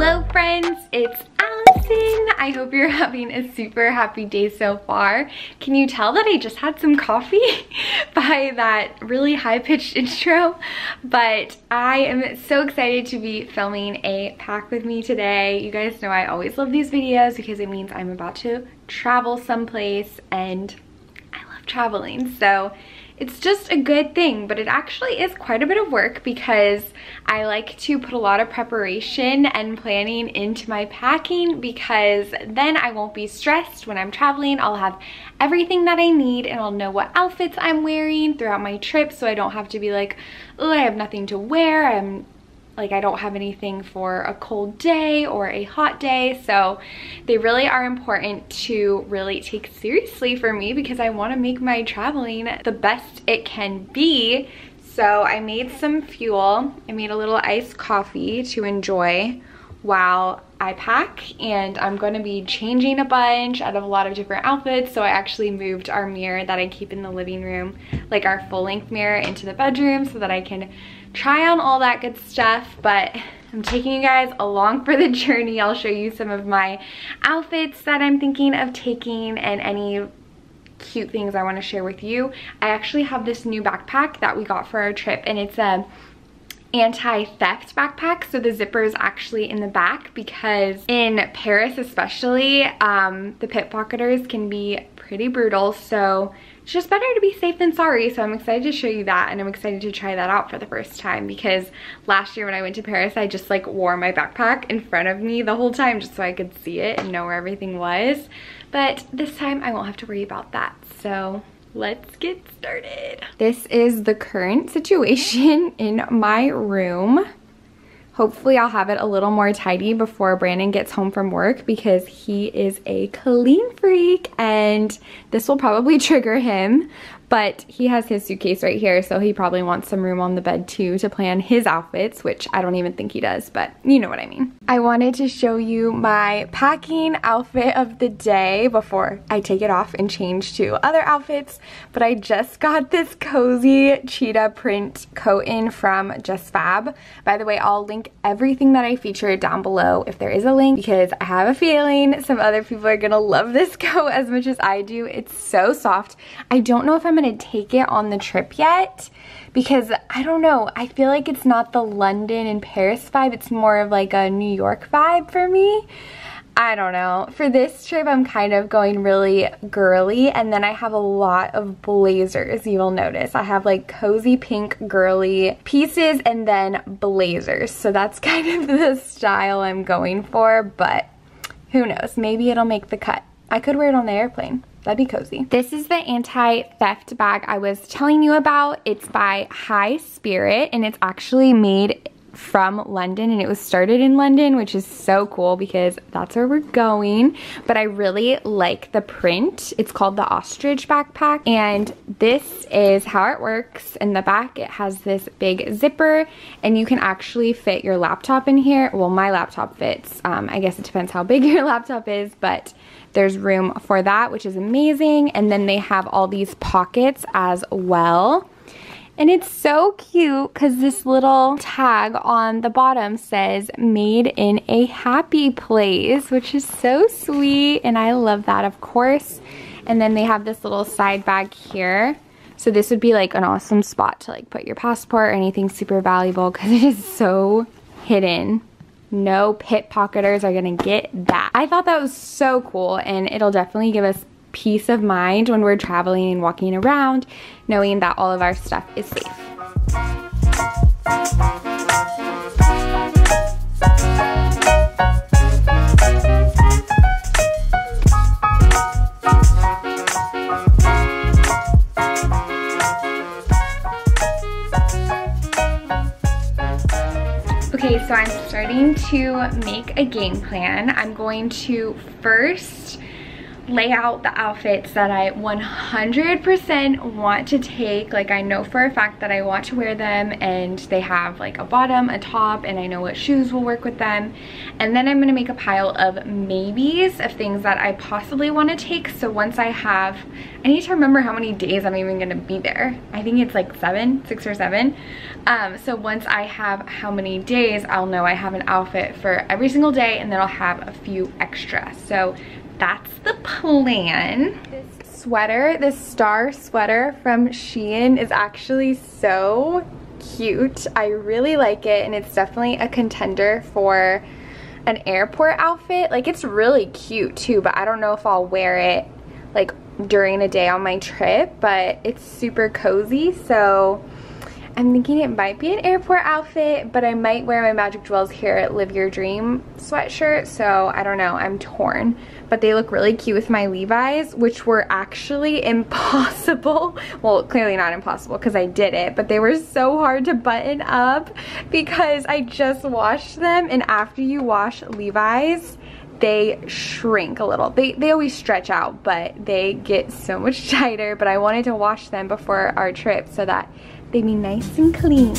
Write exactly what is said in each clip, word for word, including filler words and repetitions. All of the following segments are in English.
Hello friends, it's Allison. I hope you're having a super happy day so far. Can you tell that I just had some coffee by that really high-pitched intro? But I am so excited to be filming a pack with me today. You guys know I always love these videos because it means I'm about to travel someplace and I love traveling. So it's just a good thing, but it actually is quite a bit of work because I like to put a lot of preparation and planning into my packing because then I won't be stressed when I'm traveling. I'll have everything that I need and I'll know what outfits I'm wearing throughout my trip, so I don't have to be like, oh, I have nothing to wear. I'm like, I don't have anything for a cold day or a hot day. So they really are important to really take seriously for me because I want to make my traveling the best it can be. So I made some fuel. I made a little iced coffee to enjoy while I pack, and I'm going to be changing a bunch out of a lot of different outfits. So I actually moved our mirror that I keep in the living room, like our full-length mirror, into the bedroom so that I can try on all that good stuff. But I'm taking you guys along for the journey. I'll show you some of my outfits that I'm thinking of taking and any cute things I want to share with you. I actually have this new backpack that we got for our trip, and it's a anti-theft backpack. So the zipper is actually in the back because in Paris especially, um, the pickpocketers can be pretty brutal. So it's just better to be safe than sorry. So I'm excited to show you that, and I'm excited to try that out for the first time because last year when I went to Paris, I just like wore my backpack in front of me the whole time just so I could see it and know where everything was. But this time I won't have to worry about that. So let's get started. This is the current situation in my room. Hopefully I'll have it a little more tidy before Brandon gets home from work because he is a clean freak and this will probably trigger him. But he has his suitcase right here, so he probably wants some room on the bed too to plan his outfits, which I don't even think he does, but you know what I mean. I wanted to show you my packing outfit of the day before I take it off and change to other outfits, but I just got this cozy cheetah print coat in from Just Fab. By the way, I'll link everything that I featured down below if there is a link because I have a feeling some other people are gonna love this coat as much as I do. It's so soft. I don't know if I'm gonna take it on the trip yet because I don't know, I feel like it's not the London and Paris vibe, it's more of like a New York vibe for me. I don't know. For this trip I'm kind of going really girly, and then I have a lot of blazers. You will notice I have like cozy pink girly pieces and then blazers, so that's kind of the style I'm going for, but who knows, maybe it'll make the cut. I could wear it on the airplane. That'd be cozy. This is the anti-theft bag I was telling you about. It's by High Spirit, and it's actually made from London, and it was started in London, which is so cool because that's where we're going. But I really like the print. It's called the ostrich backpack, and this is how it works. In the back it has this big zipper, and you can actually fit your laptop in here. Well, my laptop fits. Um, I guess it depends how big your laptop is, but there's room for that, which is amazing. And then they have all these pockets as well. And it's so cute because this little tag on the bottom says made in a happy place, which is so sweet, and I love that, of course. And then they have this little side bag here. So this would be like an awesome spot to like put your passport or anything super valuable because it is so hidden. No pickpocketers are gonna get that. I thought that was so cool, and it'll definitely give us peace of mind when we're traveling and walking around, knowing that all of our stuff is safe. Okay, so I'm starting to make a game plan. I'm going to first lay out the outfits that I one hundred percent want to take. Like, I know for a fact that I want to wear them, and they have like a bottom, a top, and I know what shoes will work with them. And then I'm gonna make a pile of maybes of things that I possibly want to take. So once I have, I need to remember how many days I'm even gonna be there. I think it's like seven, six or seven. Um, so once I have how many days, I'll know I have an outfit for every single day, and then I'll have a few extra. So that's the plan. This sweater, this star sweater from Shein is actually so cute. I really like it, and it's definitely a contender for an airport outfit. Like, it's really cute too, but I don't know if I'll wear it like during a day on my trip, but it's super cozy. So I'm thinking it might be an airport outfit, but I might wear my Magic Jewels Here at Live Your Dream sweatshirt. So I don't know, I'm torn. But they look really cute with my Levi's, which were actually impossible. Well, clearly not impossible because I did it, but they were so hard to button up because I just washed them, and after you wash Levi's, they shrink a little. They, they always stretch out, but they get so much tighter. But I wanted to wash them before our trip so that they'd be nice and clean.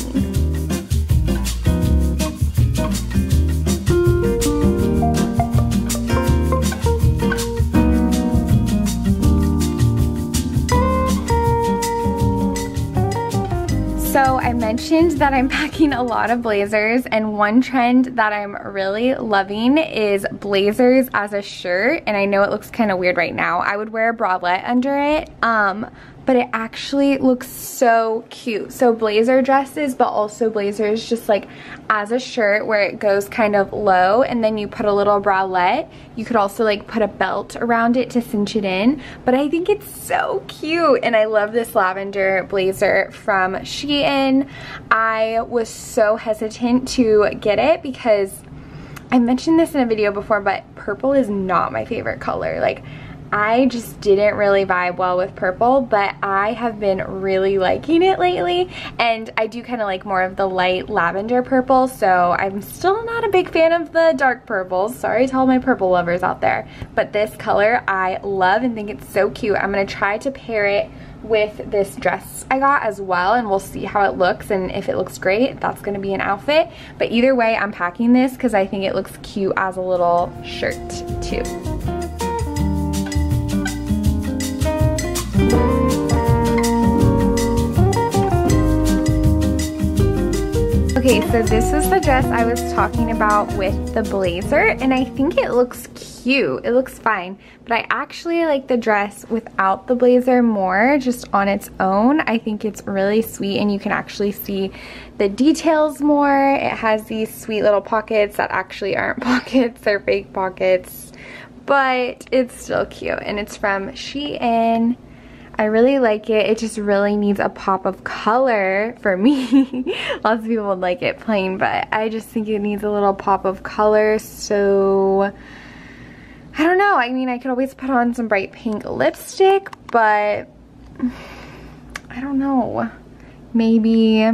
So I mentioned that I'm packing a lot of blazers, and one trend that I'm really loving is blazers as a shirt. And I know it looks kind of weird right now. I would wear a bralette under it, um, but it actually looks so cute. So blazer dresses, but also blazers just like as a shirt where it goes kind of low, and then you put a little bralette. You could also like put a belt around it to cinch it in, but I think it's so cute. And I love this lavender blazer from Shein. I was so hesitant to get it because I mentioned this in a video before, but purple is not my favorite color. Like, I just didn't really vibe well with purple, but I have been really liking it lately, and I do kind of like more of the light lavender purple, so I'm still not a big fan of the dark purples. Sorry to all my purple lovers out there, but this color I love and think it's so cute. I'm gonna try to pair it with this dress I got as well, and we'll see how it looks, and if it looks great, that's gonna be an outfit. But either way, I'm packing this because I think it looks cute as a little shirt too. Okay, so this is the dress I was talking about with the blazer, and I think it looks cute. It looks fine, but I actually like the dress without the blazer more, just on its own. I think it's really sweet, and you can actually see the details more. It has these sweet little pockets that actually aren't pockets, they're fake pockets, but it's still cute, and it's from Shein. I really like it. It just really needs a pop of color for me. Lots of people would like it plain, but I just think it needs a little pop of color. So I don't know. I mean, I could always put on some bright pink lipstick, but I don't know. Maybe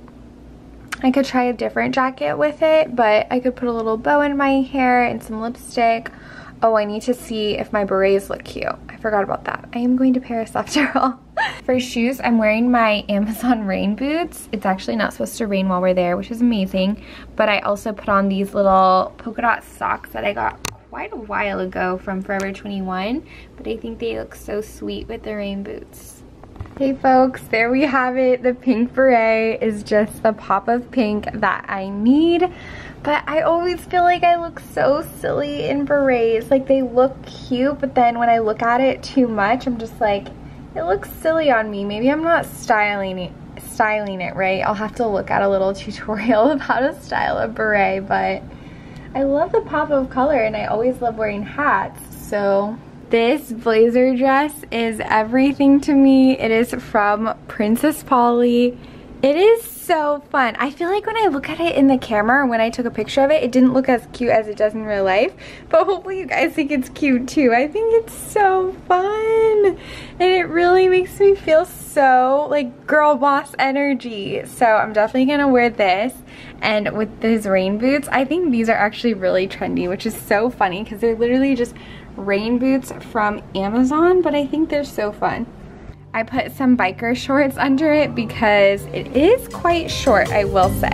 I could try a different jacket with it, but I could put a little bow in my hair and some lipstick. Oh, I need to see if my berets look cute. I forgot about that. I am going to Paris after all. For shoes, I'm wearing my Amazon rain boots. It's actually not supposed to rain while we're there, which is amazing. But I also put on these little polka dot socks that I got quite a while ago from Forever twenty-one. But I think they look so sweet with the rain boots. Hey folks, there we have it. The pink beret is just the pop of pink that I need. But I always feel like I look so silly in berets. Like, they look cute, but then when I look at it too much, I'm just like, it looks silly on me. Maybe I'm not styling it, styling it right. I'll have to look at a little tutorial of how to style a beret, but I love the pop of color, and I always love wearing hats, so this blazer dress is everything to me. It is from Princess Polly. It is so fun. I feel like when I look at it in the camera, or when I took a picture of it, it didn't look as cute as it does in real life, but hopefully you guys think it's cute too. I think it's so fun, and it really makes me feel so like girl boss energy. So I'm definitely gonna wear this, and with these rain boots, I think these are actually really trendy, which is so funny because they're literally just rain boots from Amazon, but I think they're so fun. I put some biker shorts under it because it is quite short, I will say.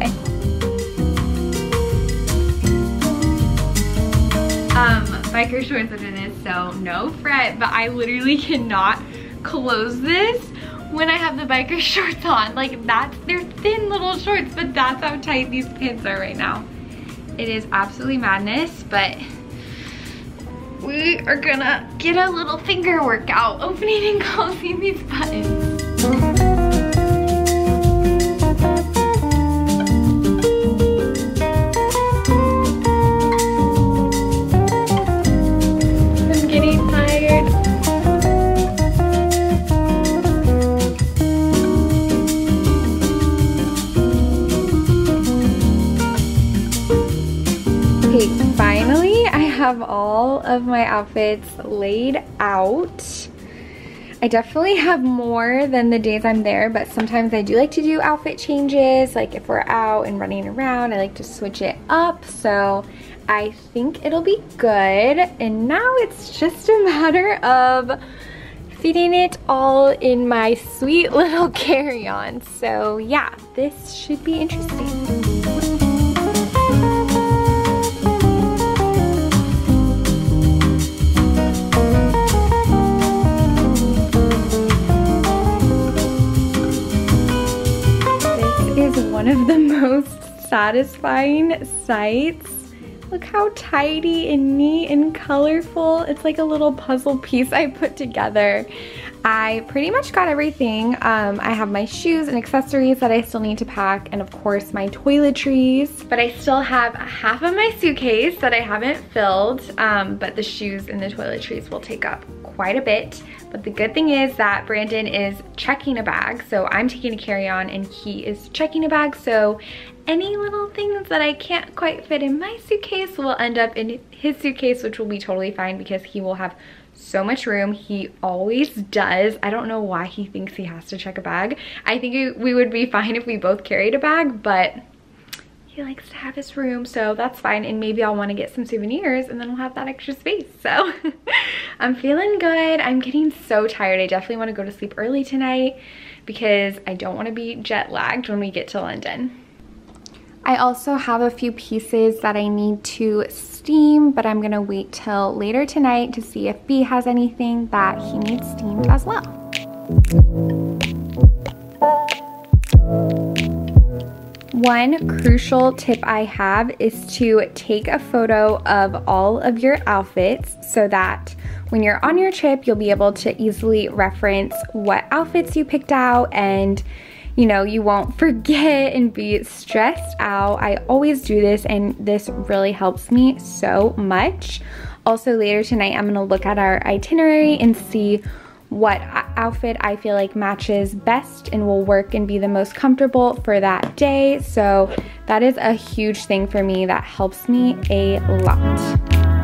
Um, biker shorts under this, so no fret, but I literally cannot close this when I have the biker shorts on. Like, that's, they're thin little shorts, but that's how tight these pants are right now. It is absolutely madness, but we are gonna get a little finger workout opening and closing these buttons. I'm getting tired. Okay, finally I have all of my outfits laid out. I definitely have more than the days I'm there, but sometimes I do like to do outfit changes. Like if we're out and running around, I like to switch it up. So I think it'll be good. And now it's just a matter of fitting it all in my sweet little carry-on. So yeah, this should be interesting. One of the most satisfying sights. Look how tidy and neat and colorful. It's like a little puzzle piece I put together. I pretty much got everything. Um, I have my shoes and accessories that I still need to pack, and of course my toiletries. But I still have half of my suitcase that I haven't filled, um, but the shoes and the toiletries will take up quite a bit. But the good thing is that Brandon is checking a bag, so I'm taking a carry-on and he is checking a bag, so any little things that I can't quite fit in my suitcase will end up in his suitcase, which will be totally fine because he will have so much room. He always does. I don't know why he thinks he has to check a bag. I think we would be fine if we both carried a bag, but he likes to have his room, so that's fine. And maybe I'll want to get some souvenirs and then we'll have that extra space. So I'm feeling good. I'm getting so tired. I definitely want to go to sleep early tonight because I don't want to be jet lagged when we get to London. I also have a few pieces that I need to steam, but I'm gonna wait till later tonight to see if B has anything that he needs steamed as well. One crucial tip I have is to take a photo of all of your outfits so that when you're on your trip, you'll be able to easily reference what outfits you picked out, and you know, you won't forget and be stressed out. I always do this and this really helps me so much. Also later tonight, I'm gonna look at our itinerary and see what outfit I feel like matches best and will work and be the most comfortable for that day. So that is a huge thing for me that helps me a lot.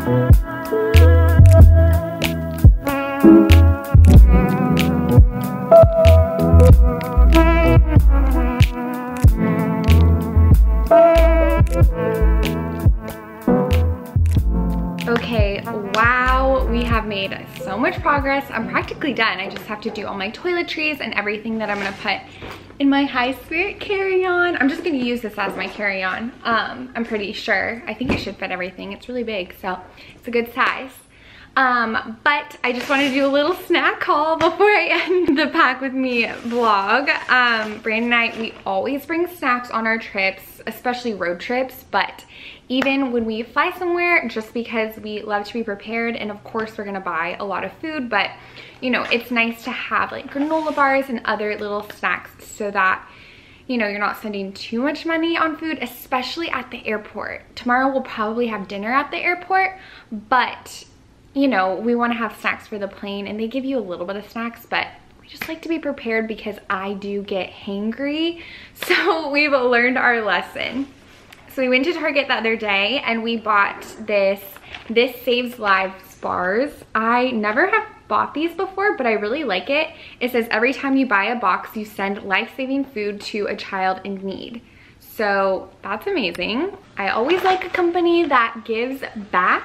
Okay, wow, we have made so much progress. I'm practically done. I just have to do all my toiletries and everything that I'm gonna put in my high spirit carry-on. I'm just gonna use this as my carry-on. Um, I'm pretty sure. I think it should fit everything. It's really big, so it's a good size. Um, but I just wanted to do a little snack haul before I end the pack with me vlog. Um, Brandon and I, we always bring snacks on our trips, especially road trips, but even when we fly somewhere, just because we love to be prepared, and of course we're gonna buy a lot of food, but you know, it's nice to have like granola bars and other little snacks so that, you know, you're not spending too much money on food, especially at the airport. Tomorrow we'll probably have dinner at the airport, but you know, we want to have snacks for the plane, and they give you a little bit of snacks, but we just like to be prepared because I do get hangry. So we've learned our lesson. So we went to Target the other day and we bought this, This Saves Lives bars. I never have bought these before, but I really like it. It says every time you buy a box, you send life-saving food to a child in need. So that's amazing. I always like a company that gives back.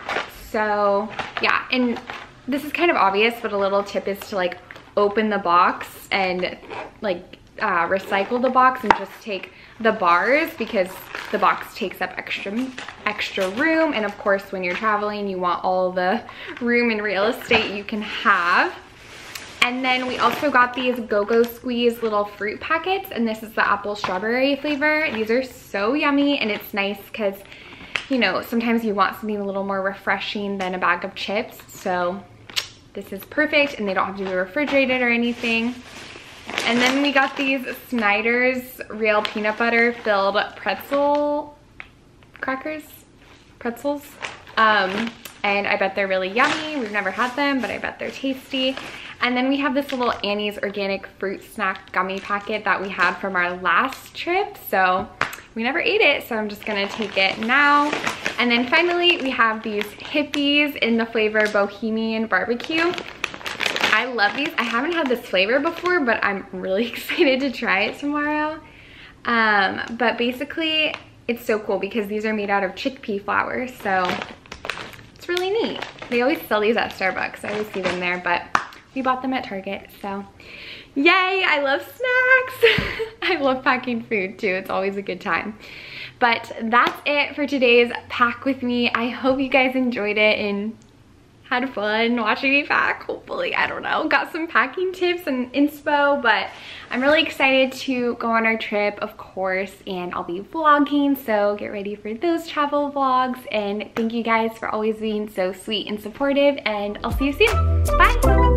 So yeah, and this is kind of obvious, but a little tip is to like open the box and like uh, recycle the box and just take the bars, because the box takes up extra extra room, and of course when you're traveling you want all the room and real estate you can have. And then we also got these Go-Go Squeeze little fruit packets, and this is the apple strawberry flavor. These are so yummy, and it's nice because, you know, sometimes you want something a little more refreshing than a bag of chips. So this is perfect, and they don't have to be refrigerated or anything. And then we got these Snyder's real peanut butter filled pretzel crackers, pretzels. Um, and I bet they're really yummy. We've never had them, but I bet they're tasty. And then we have this little Annie's organic fruit snack gummy packet that we had from our last trip. So we never ate it, so I'm just gonna take it now. And then finally, we have these Hippies in the flavor Bohemian Barbecue. I love these. I haven't had this flavor before, but I'm really excited to try it tomorrow. Um, but basically, it's so cool because these are made out of chickpea flour, so it's really neat. They always sell these at Starbucks. I always see them there, but we bought them at Target, so yay, I love snacks. I love packing food too. It's always a good time. But that's it for today's Pack With Me. I hope you guys enjoyed it and had fun watching me pack, hopefully. I don't know, got some packing tips and inspo, but I'm really excited to go on our trip, of course, and I'll be vlogging, so get ready for those travel vlogs. And thank you guys for always being so sweet and supportive, and I'll see you soon. Bye.